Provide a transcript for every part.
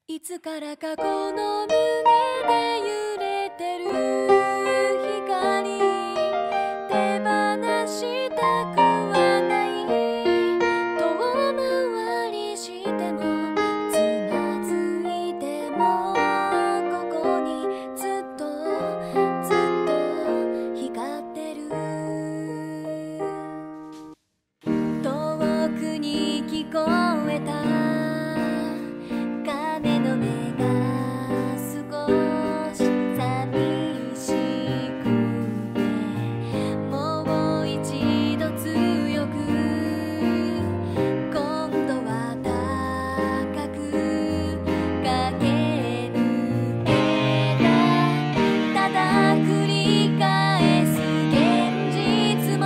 いつからかこの胸で揺れてる光、手放したくはない遠回りしてもつまずいてもここにずっとずっと光ってる。遠くに聞こえた鐘の音が少し寂しくて、もう一度強く今度は高く駆け抜けた。ただ繰り返す現実も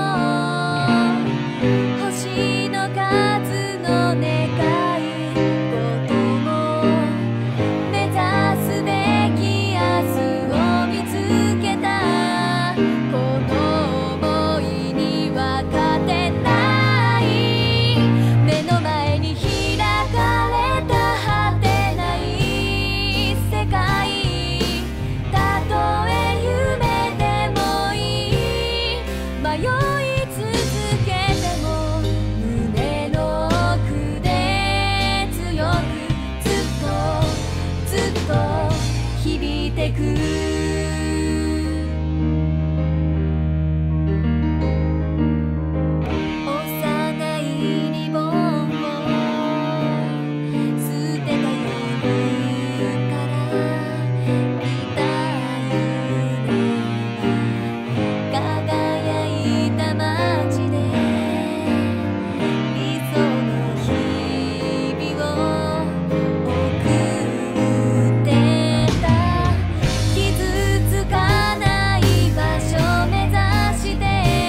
星の数の願い事も目指すべき明日を見つけた。この想いには勝てない。目の前に開かれた果てない世界、たとえ夢でもいい迷い続けても胸の奥で強くずっとずっと響いてく。幼いリボンを捨てた夜から見た夢が輝いた街で理想の日々を送ってた。傷つかない場所目指して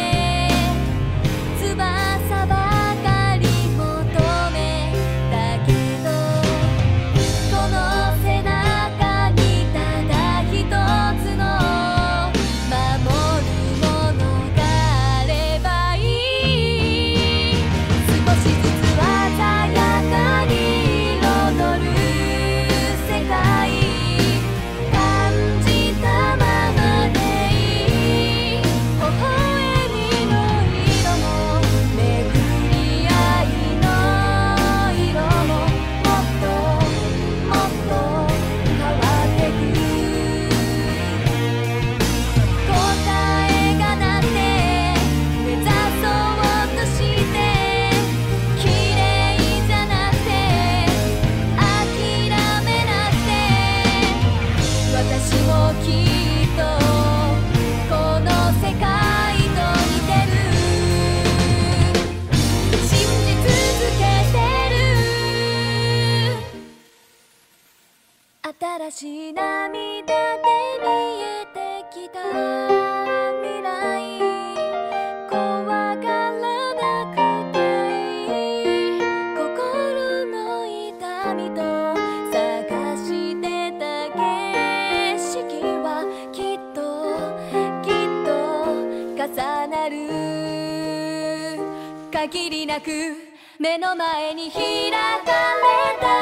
翼ばかり求めたけど、この背中にただ一つの守るものがあればいい。少しずつ鮮やかに彩る世界、感じたままでいい。微笑みの色も巡り合いの色ももっともっと変わってく。答えがなって目指そうとして綺麗じゃなくて諦めなくて、私もきっとこの世界と似てる。信じ続けてる。新しい涙で見えてきた未来、怖がらなくていい。心の痛みと探してた景色はきっときっと重なる。限りなく目の前に開かれた